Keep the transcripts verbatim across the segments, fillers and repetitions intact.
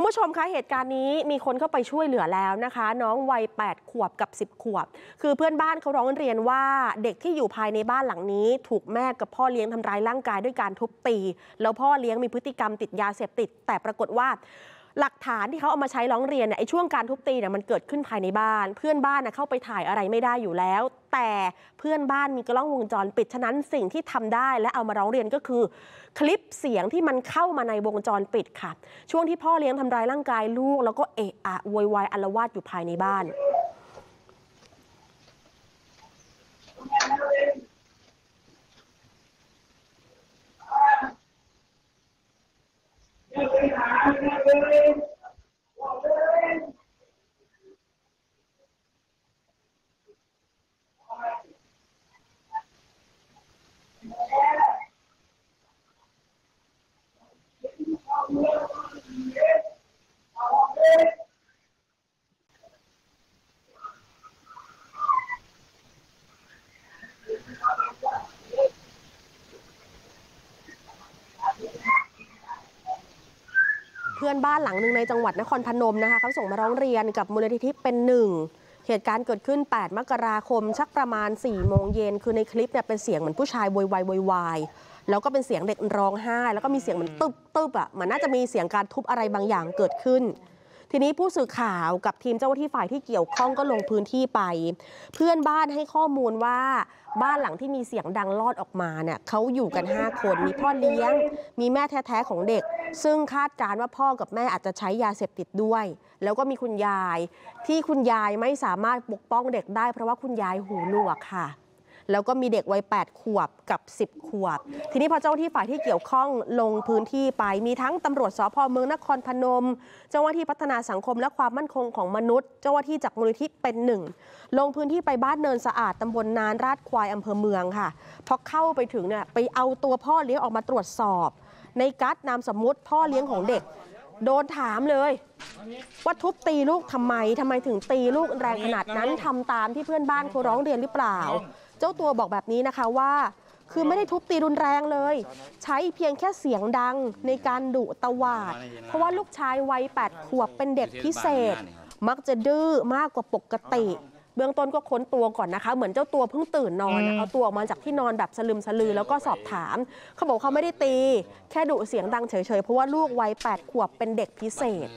ผู้ชมคะเหตุการณ์นี้มีคนเข้าไปช่วยเหลือแล้วนะคะน้องวัยแปดขวบกับสิบขวบคือเพื่อนบ้านเขาร้องเรียนว่าเด็กที่อยู่ภายในบ้านหลังนี้ถูกแม่กับพ่อเลี้ยงทำร้ายร่างกายด้วยการทุบตีแล้วพ่อเลี้ยงมีพฤติกรรมติดยาเสพติดแต่ปรากฏว่าหลักฐานที่เขาเอามาใช้ร้องเรียนเนี่ยไอ้ช่วงการทุบตีเนี่ยมันเกิดขึ้นภายในบ้านเพื่อนบ้านนะเข้าไปถ่ายอะไรไม่ได้อยู่แล้วแต่เพื่อนบ้านมีกล้องวงจรปิดฉะนั้นสิ่งที่ทำได้และเอามาร้องเรียนก็คือคลิปเสียงที่มันเข้ามาในวงจรปิดค่ะช่วงที่พ่อเลี้ยงทำร้ายร่างกายลูกแล้วก็เอะอะโวยวายอาละวาดอยู่ภายในบ้านเพื่อนบ้านหลังหนึ่งในจังหวัดนครพนมนะคะเขาส่งมาร้องเรียนกับมูลนิธิเป็นหนึ่งเหตุการณ์เกิดขึ้นแปดมกราคมสักประมาณสี่โมงเย็นคือในคลิปเนี่ยเป็นเสียงเหมือนผู้ชายโวยวายโวยวายแล้วก็เป็นเสียงเด็กร้องไห้แล้วก็มีเสียงเหมือนตึบตึบอ่ะมันน่าจะมีเสียงการทุบอะไรบางอย่างเกิดขึ้นทีนี้ผู้สื่อข่าวกับทีมเจ้าหน้าที่ฝ่ายที่เกี่ยวข้องก็ลงพื้นที่ไปเพื่อนบ้านให้ข้อมูลว่าบ้านหลังที่มีเสียงดังลอดออกมาเนี่ยเขาอยู่กันห้าคนมีพ่อเลี้ยงมีแม่แท้ๆของเด็กซึ่งคาดการณ์ว่าพ่อกับแม่อาจจะใช้ยาเสพติดด้วยแล้วก็มีคุณยายที่คุณยายไม่สามารถปกป้องเด็กได้เพราะว่าคุณยายหูหนวกค่ะแล้วก็มีเด็กวัยแปดขวบกับสิบขวบทีนี้พอเจ้าหน้าที่ฝ่ายที่เกี่ยวข้องลงพื้นที่ไปมีทั้งตำรวจสภ.เมืองนครพนมเจ้าหน้าที่พัฒนาสังคมและความมั่นคงของมนุษย์เจ้าหน้าที่จากมูลนิธิเป็นหนึ่งลงพื้นที่ไปบ้านเนินสะอาดตำบลนานราชควายอำเภอเมืองค่ะพอเข้าไปถึงเนี่ยไปเอาตัวพ่อเลี้ยงออกมาตรวจสอบในกั๊ดนามสมมุติพ่อเลี้ยงของเด็กโดนถามเลยว่าทุบตีลูกทำไมทำไมถึงตีลูกแรงขนาดนั้นทำตามที่เพื่อนบ้านเขาร้องเรียนหรือเปล่าเจ้าตัวบอกแบบนี้นะคะว่าคือไม่ได้ทุบตีรุนแรงเลยใช้เพียงแค่เสียงดังในการดุตวาดเพราะว่าลูกชายวัยแปดขวบเป็นเด็กพิเศษมักจะดื้อมากกว่าปกติเบื้องต้นก็ค้นตัวก่อนนะคะเหมือนเจ้าตัวเพิ่งตื่นนอนเอาตัวออกมาจากที่นอนแบบสลึมสลือแล้วก็สอบถามเขาบอกเขาไม่ได้ตีแค่ดุเสียงดังเฉยๆเพราะว่าลูกวัยแปดขวบเป็นเด็กพิเศษ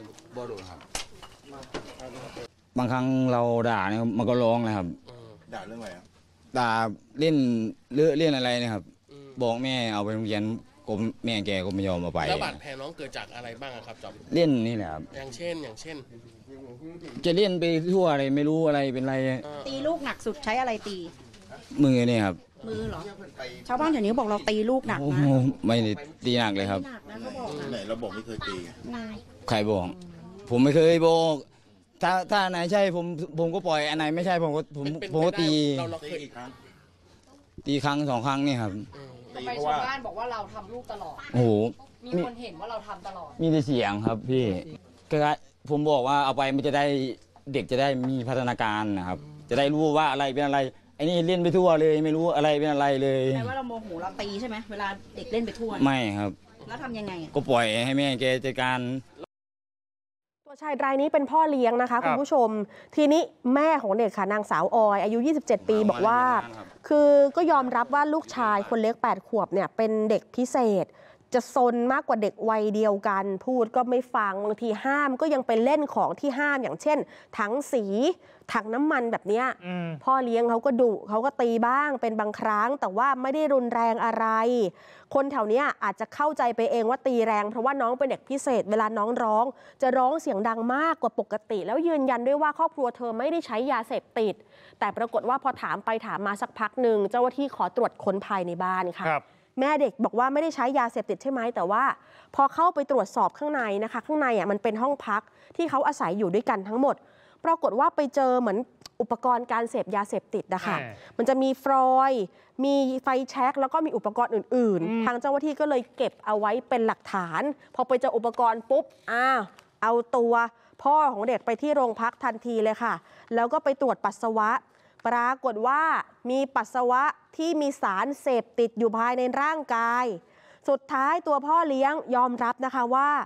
บางครั้งเราด่าเนี่ยมันก็ร้องเลยครับด่าเรื่องอะไรครับด่าเล่นเลื่อเล่นอะไรนะครับบอกแม่เอาไปโรงเรียนก็แม่แกก็ไม่ยอมเอาไปแล้วบาดแผลน้องเกิดจากอะไรบ้างครับจอมเล่นนี่แหละครับอย่างเช่นอย่างเช่นจะเล่นไปทั่วอะไรไม่รู้อะไรเป็นไรตีลูกหนักสุดใช้อะไรตีมือเนี่ยครับมือเหรอชาวบ้านแถวนี้บอกเราตีลูกหนักนะไม่ได้ตีหนักเลยครับไหนเราบอกไม่เคยตีใครบอกผมไม่เคยบอกถ้าถ้าไหนใช่ผมผมก็ปล่อยอันไหนไม่ใช่ผมก็ผมผมก็ตีเราเคยอีกครั้งตีครั้งสองครั้งนี่ครับไปชาวบ้านบอกว่าเราทำลูกตลอดโอ้โหมีคนเห็นว่าเราทำตลอดมีแต่เสียงครับพี่ก็ผมบอกว่าเอาไปมันจะได้เด็กจะได้มีพัฒนาการนะครับจะได้รู้ว่าอะไรเป็นอะไรไอ้นี่เล่นไปทั่วเลยไม่รู้อะไรเป็นอะไรเลยแปลว่าเราโมโหเราตีใช่ไหมเวลาเด็กเล่นไปทั่วไม่ครับแล้วทำยังไงก็ปล่อยให้แม่แกจัดการตัวชายรายนี้เป็นพ่อเลี้ยงนะคะคุณผู้ชมทีนี้แม่ของเด็กค่ะนางสาวออยอายุยี่สิบเจ็ดปีบอกว่าคือก็ยอมรับว่าลูกชายคนเล็กแปดขวบเนี่ยเป็นเด็กพิเศษจะซนมากกว่าเด็กวัยเดียวกันพูดก็ไม่ฟังบางทีห้ามก็ยังไปเล่นของที่ห้ามอย่างเช่นถังสีถังน้ำมันแบบนี้พ่อเลี้ยงเขาก็ดุเขาก็ตีบ้างเป็นบางครั้งแต่ว่าไม่ได้รุนแรงอะไรคนแถวนี้อาจจะเข้าใจไปเองว่าตีแรงเพราะว่าน้องเป็นเด็กพิเศษเวลาน้องร้องจะร้องเสียงดังมากกว่าปกติแล้วยืนยันด้วยว่าครอบครัวเธอไม่ได้ใช้ยาเสพติดแต่ปรากฏว่าพอถามไปถามมาสักพักหนึ่งเจ้าหน้าที่ขอตรวจค้นภายในบ้านค่ะแม่เด็กบอกว่าไม่ได้ใช้ยาเสพติดใช่ไหมแต่ว่าพอเข้าไปตรวจสอบข้างในนะคะข้างในอ่ะมันเป็นห้องพักที่เขาอาศัยอยู่ด้วยกันทั้งหมดปรากฏว่าไปเจอเหมือนอุปกรณ์การเสพยาเสพติดนะคะมันจะมีฟลอยด์มีไฟแช็กแล้วก็มีอุปกรณ์อื่นๆทางเจ้าหน้าที่ก็เลยเก็บเอาไว้เป็นหลักฐานพอไปเจออุปกรณ์ปุ๊บอ้าวเอาตัวพ่อของเด็กไปที่โรงพักทันทีเลยค่ะแล้วก็ไปตรวจปัสสาวะปรากฏว่ามีปัสสาวะที่มีสารเสพติดอยู่ภายในร่างกายสุดท้ายตัวพ่อเลี้ยงยอมรับนะคะว่า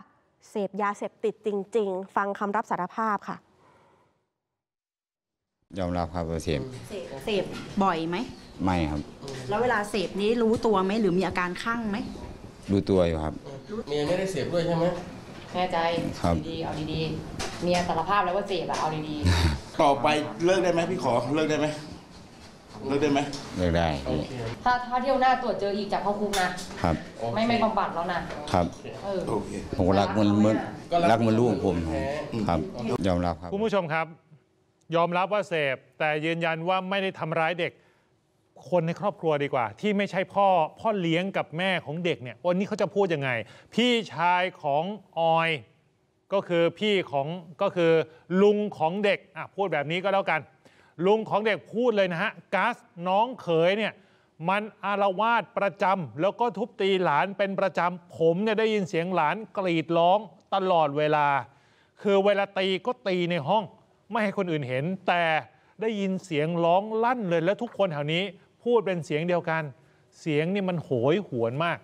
เสพยาเสพติดจริงๆฟังคำรับสารภาพค่ะยอมรับครับว่าเสพเสพเสพบ่อยไหมไม่ครับแล้วเวลาเสพนี้รู้ตัวไหมหรือมีอาการคลั่งไหมรู้ตัวอยู่ครับเมียไม่ได้เสพด้วยใช่ไหมแน่ใจครับดีๆเอาดีๆเมียสารภาพแล้วว่าเสพอะเอาดีต่อไปเลิกได้ไหมพี่ขอเลิกได้ไหมเลิกได้ไหมเลิกได้โอเคๆถ้าถ้าเที่ยวหน้าตรวจเจออีกจากเข้าคุกนะครับ ไม่ไม่บำบัดแล้วนะครับ เออโอเคผมก็รักมันเหมือนรักมันลูกผมครับ ยอมรับครับคุณผู้ชมครับ ยอมรับว่าเสพแต่ยืนยันว่าไม่ได้ทำร้ายเด็ก คนในครอบครัวดีกว่า ที่ไม่ใช่พ่อพ่อเลี้ยงกับแม่ของเด็กเนี่ยวันนี้เขาจะพูดยังไง พี่ชายของออยก็คือพี่ของก็คือลุงของเด็กอ่ะพูดแบบนี้ก็แล้วกัน ลุงของเด็กพูดเลยนะฮะก๊าซน้องเขยเนี่ยมันอารวาสประจำแล้วก็ทุบตีหลานเป็นประจำผมเนี่ยได้ยินเสียงหลานกรีดร้องตลอดเวลา คือเวลาตีก็ตีในห้องไม่ให้คนอื่นเห็น แต่ได้ยินเสียงร้องลั่นเลยแล้วทุกคนแถวนี้พูดเป็นเสียงเดียวกัน เสียงนี่มันโหยหวนมาก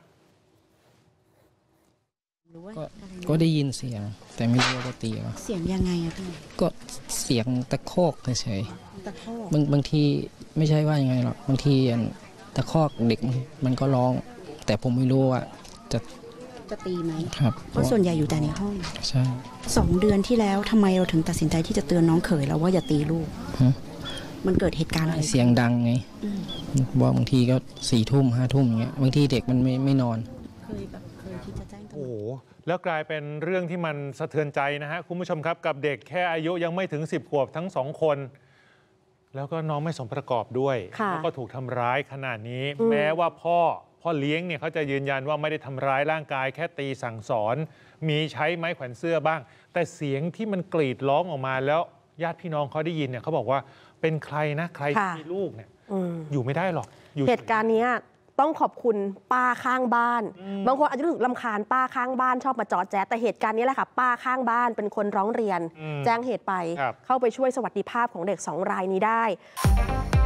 หรือว่าก็อะไรนะก็ได้ยินเสียง แต่ไม่รู้ว่าเขาตีเหรอเสียงยังไงอะพี่ก็เสียงตะคอกเฉยตะคอกๆบางบางทีไม่ใช่ว่ายังไงหรอกบางทีอันตะคอกเด็กมันก็ร้อง แต่ผมไม่รู้ว่าจะจะตีไหมครับเพราะส่วนใหญ่อยู่แต่ในห้องใช่สองเดือนที่แล้วทำไมเราถึงตัดสินใจที่จะเตือนน้องเขยเราว่าอย่าตีลูกฮะมันเกิดเหตุการณ์อะไรเสียงดังไงอืมว่าบางทีก็สี่ทุ่มห้าทุ่มอย่างเงี้ยบางทีเด็กมันไม่ไม่นอนเคยแบบเคยที่จะแจ้งตำรโอ้วจโหแล้วกลายเป็นเรื่องที่มันสะเทือนใจนะฮะคุณผู้ชมครับกับเด็กแค่อายุยังไม่ถึงสิบขวบทั้งสองคน แล้วก็น้องไม่สมประกอบด้วยค่ะแล้วก็ถูกทำร้ายขนาดนี้อืมแม้ว่าพ่อพ่อเลี้ยงเนี่ยเขาจะยืนยันว่าไม่ได้ทำร้ายร่างกายแค่ตีสั่งสอน มีใช้ไม้แขวนเสื้อบ้าง แต่เสียงที่มันกรีดร้องออกมาแล้วญาติพี่น้องเขาได้ยินเนี่ยเขาบอกว่าเป็นใครนะใครที่มีลูกเนี่ยอืมอยู่ไม่ได้หรอกอยู่เหตุการณ์เนี้ยต้องขอบคุณป้าข้างบ้าน บางคนอาจจะรู้สึกรำคาญป้าข้างบ้านชอบมาจอแจ๊แต่เหตุการณ์นี้แหละค่ะป้าข้างบ้านเป็นคนร้องเรียนอืมแจ้งเหตุไปครับเข้าไปช่วยสวัสดิภาพของเด็กสองรายนี้ได้